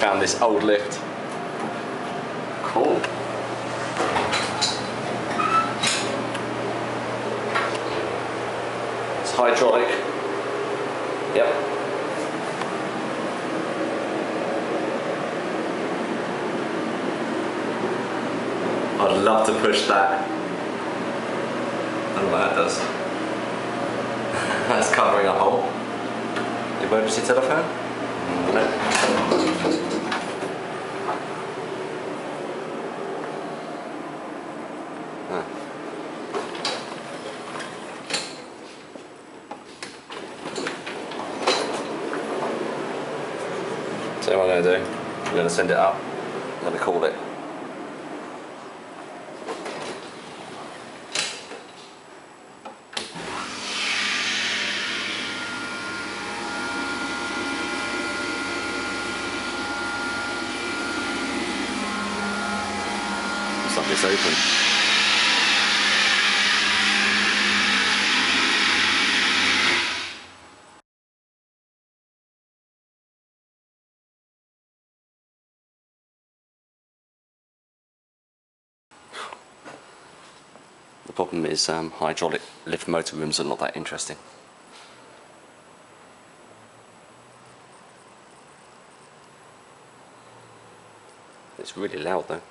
found this old lift. Cool. It's hydraulic. Yep. I'd love to push that. I don't know what that does. That's covering a hole. Emergency telephone? No. Ah. So what I'm going to do, I'm going to send it up. I'm going to call it. Like this open. The problem is hydraulic lift motor rooms are not that interesting. It's really loud though.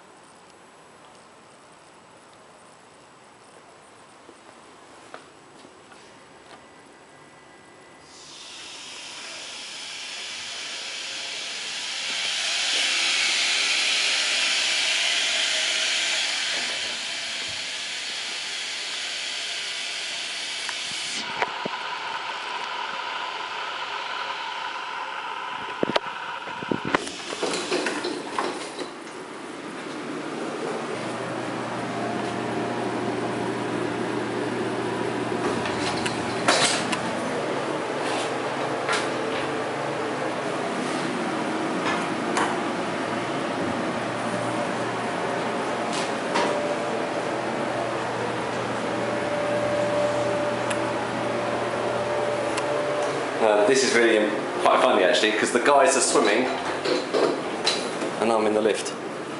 This is really quite funny actually, because the guys are swimming and I'm in the lift.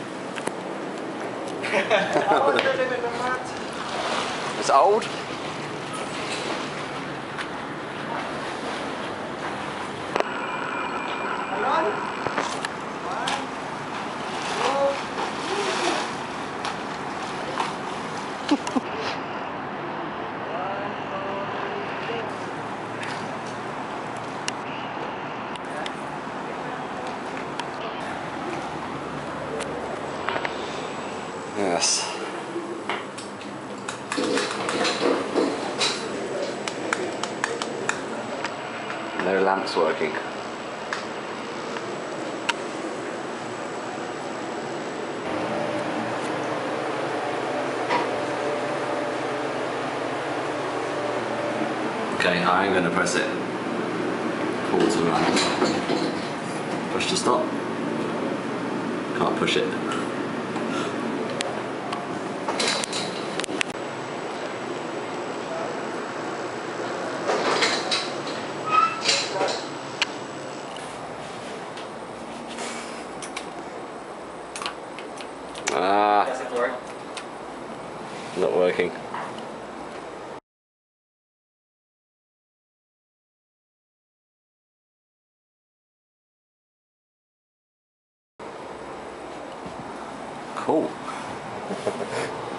It's old. Yes. No lamps working. Okay, I'm going to press it. Pull to run. Push to stop. Can't push it. Ah, not working. Cool.